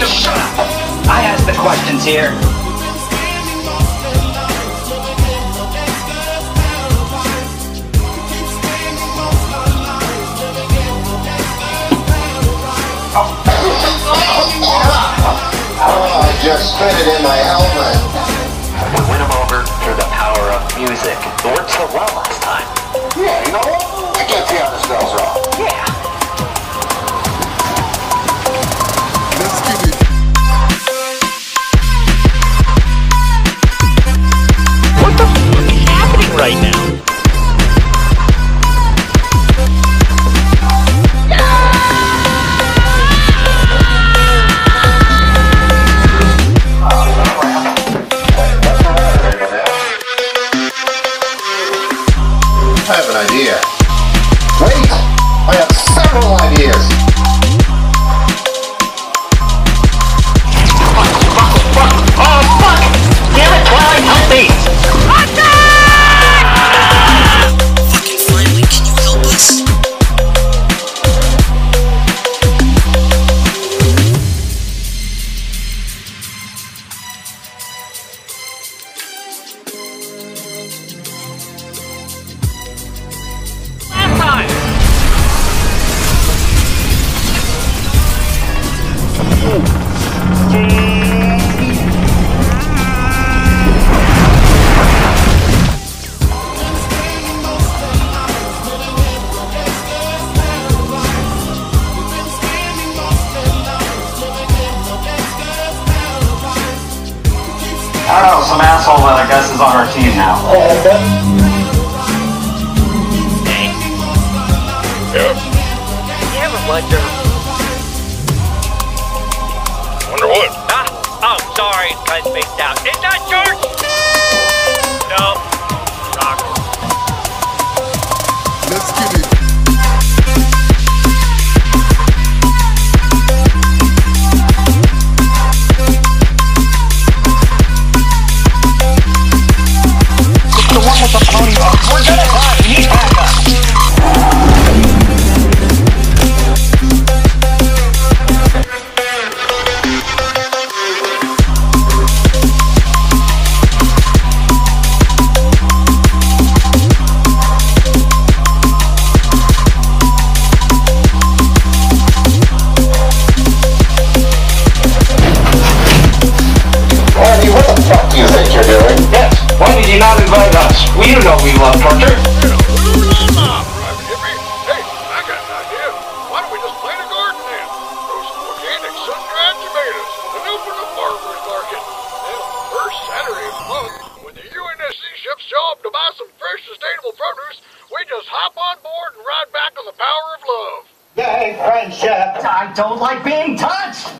Shut up! I asked the questions here. I just spit it in my helmet. We win them over through the power of music. It worked so well last time. Yeah, you know what? I can't see how this goes wrong. Yeah. Let's get it. What the fuck is happening right now? I have an idea. Wait! I have several ideas. Oh, fuck! Damn it, Twilight, help me! Fucking finally, can you help us? Last time! I don't know, some asshole that I guess is on our team now. Hey. Yeah, You ever wonder... wonder what? Oh, sorry, I spaced out. Is that George? No. Shocker. Let's get it. The one with the pony box. We're gonna die. We need backup. Andy, what the fuck do you think you're doing? Yes, why did you not invite us? We do know we love torture. Private hippie. Hey, I got an idea. Why don't we just plant a garden then? Grow some organic sun-dried tomatoes and open a farmer's market. Then, first Saturday of the month, when the UNSC ships show up to buy some fresh, sustainable produce, we just hop on board and ride back on the power of love. Yay, friendship. I don't like being touched.